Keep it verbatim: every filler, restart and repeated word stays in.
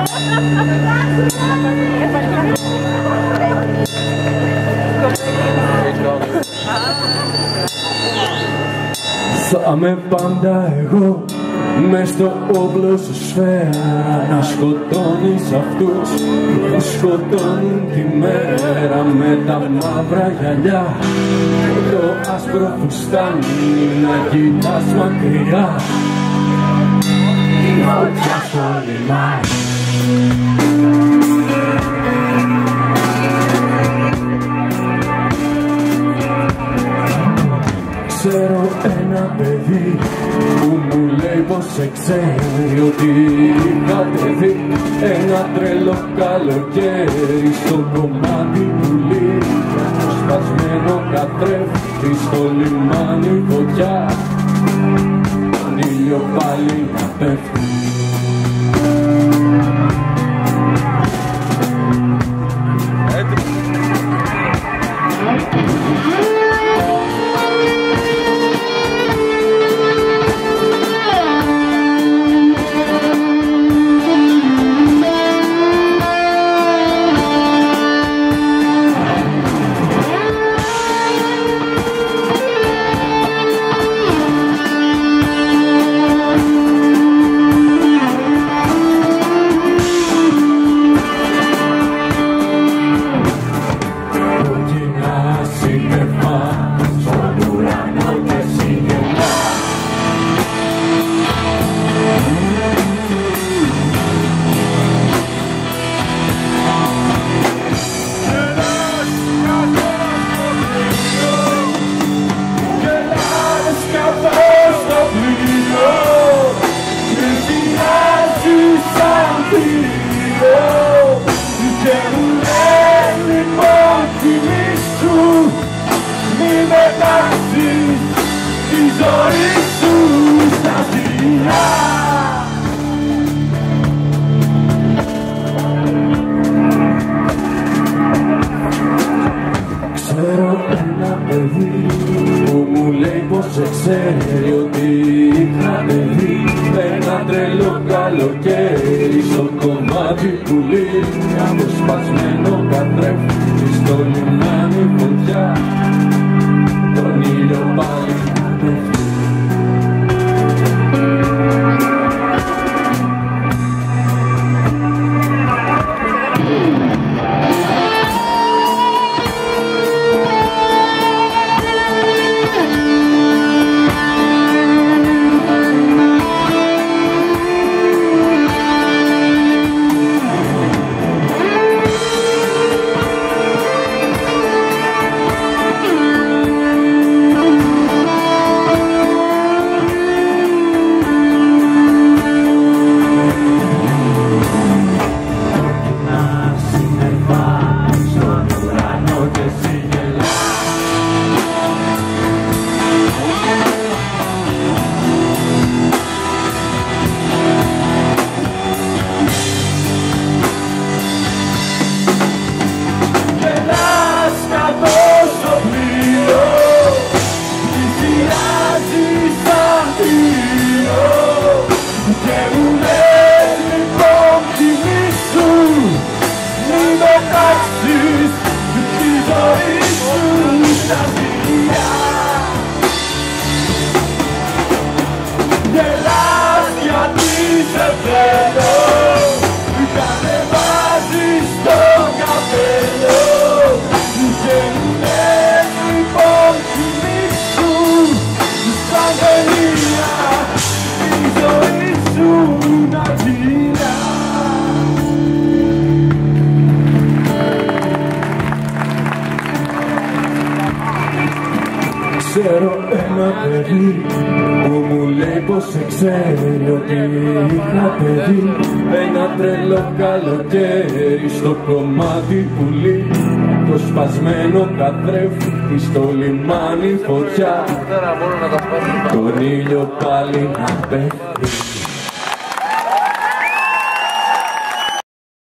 Θα με πάντα εγώ μες στο όπλο σου σφαίρα, να σκοτώνεις αυτούς που σκοτώνουν τη μέρα με τα μαύρα γυαλιά και το άσπρο φουστάνι να κοιτάς μακριά η φωτιά στο λιμάνι. Ξέρω ένα παιδί που μου λέει πως σε ξέρει, ότι είχατε δει ένα τρελό καλοκαίρι στο κομμάτι πουλί, το σπασμένο καθρέφτη στο λιμάνι φωτιά, τον ήλιο πάλι να πέφτει. Ξέρω ένα παιδί που μου λέει πως σε ξέρει, ότι είχατε δει ένα τρελό καλοκαίρι στο κομμάτι πουλί, από σπασμένο καθρέφτη στο λιμάνι φωτιά, τον ήλιο πάλι να πέφτει. Ξέρω ένα παιδί που μου λέει πως σε ξέρει, ότι είχατε δει ένα τρελό καλοκαίρι στο κομμάτι πουλί, το σπασμένο καθρέφτη στο λιμάνι φωτιά, τον ήλιο πάλι να πέφτει.